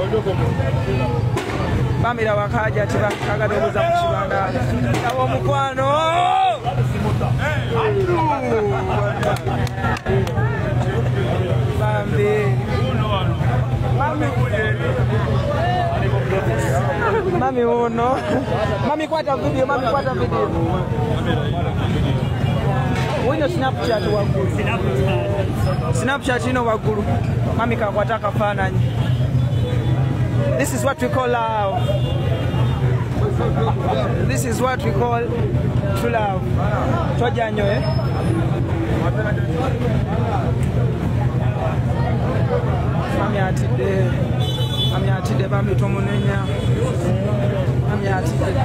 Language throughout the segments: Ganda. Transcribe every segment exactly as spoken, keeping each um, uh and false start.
Bamira wakaja tiba kagadogoza mu kibanda. Abo mukwano. Bambi. Mami uno. Mami kwata video, mami kwata video. Wino Snapchat wagulu. Snapchat ino wagulu. Mami kakwata kafananyi. This is what we call love. This is what we call true love. Tojanyo eh. Mami atide. Mami atide bambi tomunenya. Mami atide.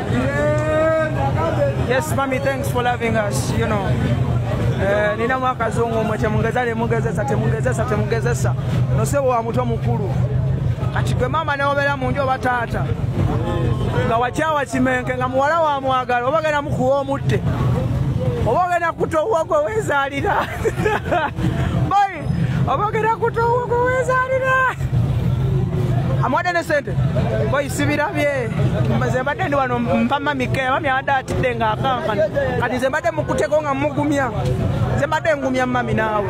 Yes, Mami, thanks for loving us, you know. Eh, nina mwaka zongo mwe temungezale mungezesa temungezesa temungezesa. No se wa muto mukuru. Kati gwe mama ne obera mu njo batata. Nga wachawa chimenke nga muwala wa mwagala obagenda mukuwa omutte. Obagenda kutowa gwe wezalira. Boy, obagenda kutowa gwe wezalira. Amwade ne Ssente. Boy sibirabye. Mazembade ndi wano mpama mike mami adati denga akankana. Kati zembade mukuteko nga mugumya. Zembade ngumya mami nawe.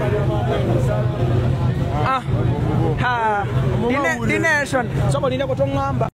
Ah. Ha. Dination. Sobo nine ko tongamba.